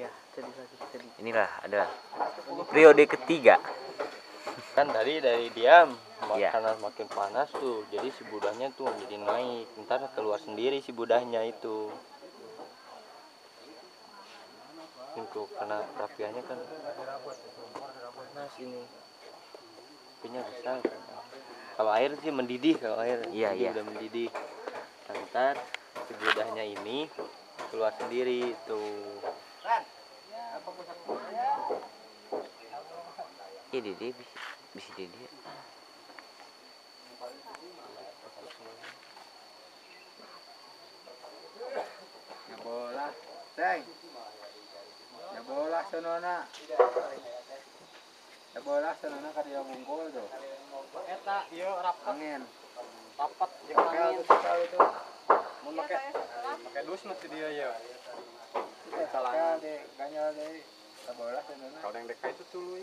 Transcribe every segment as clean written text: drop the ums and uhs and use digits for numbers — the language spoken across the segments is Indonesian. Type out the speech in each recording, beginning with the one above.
ya. Inilah ada periode ketiga. Kan tadi dari diam, Iya. karena makin panas tuh, jadi si budahnya tuh jadi naik. Ntar keluar sendiri si budahnya itu. Untuk karena perapiannya kan panas ini. Apinya besar. Kalau air sih mendidih, kalau air Iya, iya. udah mendidih. Ntar si budahnya ini keluar sendiri tuh. Iya dia bisa dia. Ya bola, Teng. Ya bola sonona. Ya bola sonona karya bungkul tuh. Eta ieu rapat Angin. jeung angin. Itu. Mun make dus mah ti dieu ya. Salah deh, ganyol deh. Ya bola sonona. Kalau yang deka itu tuluy.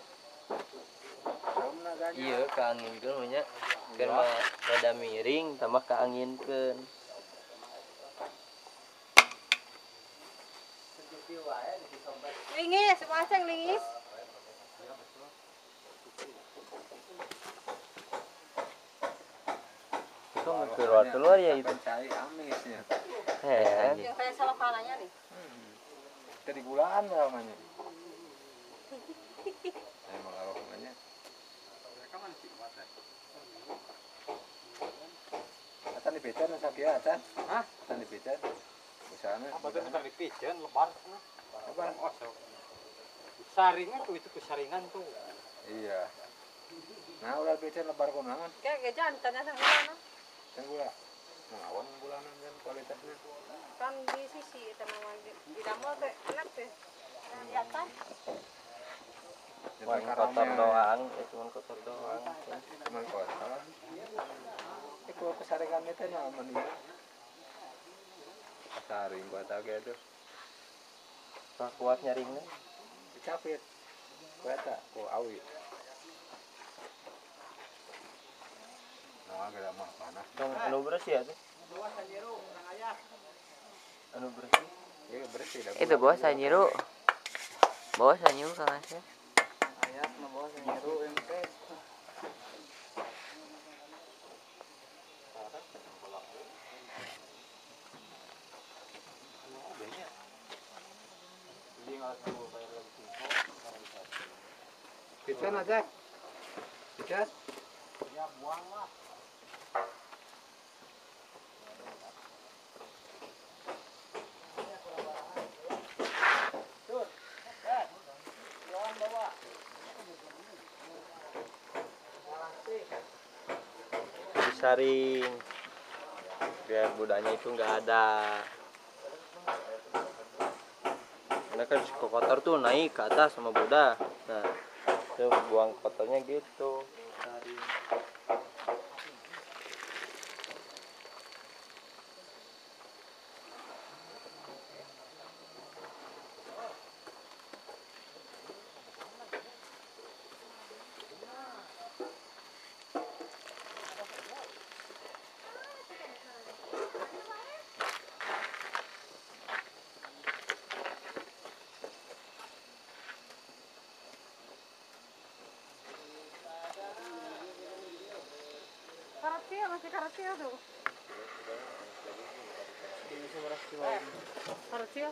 Romna ganyol. Iya, keanginkeun nya. Kan mah rada miring, tambah keanginkeun. Lingis, masang lingis. Itu keluar ya itu. Cari amisnya. Yang kayak salah kanannya nih. Dari gulaan namanya. Emang aromanya. Mereka mana sih mata? Atan dipican sakia atan. Hah? Atan dipican. Busana. Apa tuh bentar dipijeun lebar cenah. Lebar. Osok. Saringan tuh itu kesaringan tuh. Iya. Nah, udah pican lebar konangan. Kayak jantannya sang mana? Kan gula. Ngawon bulanan kan kualitasnya. Kan di sisi tanaman di damel teh enak teh. Di atas. Cuma kotor doang, cuma kotor doang. Cuman kotor. Itu kesaringan itu nyaman ya. Saring buat agak itu. Nah, kuat nyaringnya. Dicapit. Kueta, ku awi. Nah, agak mah panas. Anu bersih ya tuh. Anu bersih. Iya bersih dah. Itu bawa sanyiru. Bawa sanyiru Kang Asep. Ayat mah bawa sanyiru ente. Pican aja. Pican. Ya buang lah. Disaring biar budahnya itu nggak ada. Karena kan si kotor tuh naik ke atas sama budah. Nah, itu buang kotornya gitu. Disaring. Karatil masih karatil tuh. Karatil.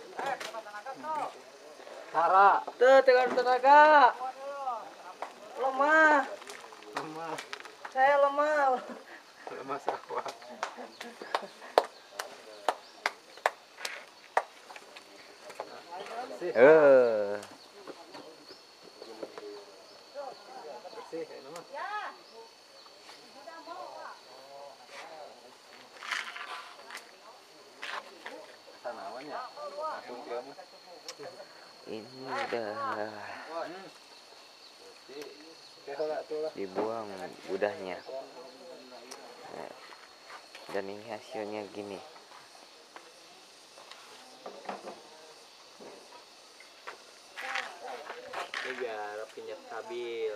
Tara, tuh tegar tenaga. Lemah. Lemah. Saya lemah. Lemah sakwa. Bersih ini mah. Sana awalnya. Langsung dia mah. Ini udah dibuang budahnya. Nah, dan ini hasilnya gini. Ini biar apinya stabil.